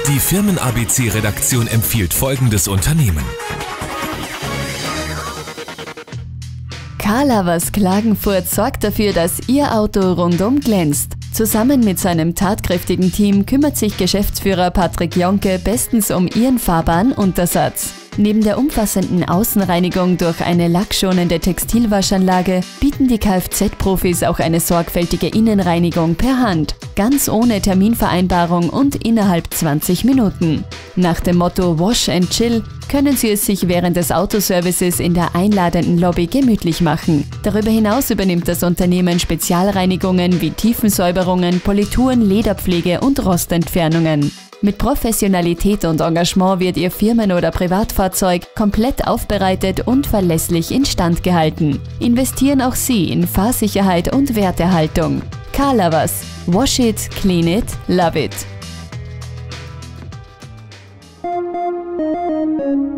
Die Firmen-ABC-Redaktion empfiehlt folgendes Unternehmen. Car Lovers Klagenfurt sorgt dafür, dass Ihr Auto rundum glänzt. Zusammen mit seinem tatkräftigen Team kümmert sich Geschäftsführer Patrick Jonke bestens um Ihren fahrbaren Untersatz. Neben der umfassenden Außenreinigung durch eine lackschonende Textilwaschanlage bieten die Kfz-Profis auch eine sorgfältige Innenreinigung per Hand, ganz ohne Terminvereinbarung und innerhalb 20 Minuten. Nach dem Motto Wash and Chill können Sie es sich während des Autoservices in der einladenden Lobby gemütlich machen. Darüber hinaus übernimmt das Unternehmen Spezialreinigungen wie Tiefensäuberungen, Polituren, Lederpflege und Rostentfernungen. Mit Professionalität und Engagement wird Ihr Firmen- oder Privatfahrzeug komplett aufbereitet und verlässlich instand gehalten. Investieren auch Sie in Fahrsicherheit und Werterhaltung. Car Lovers. Wash it, clean it, love it.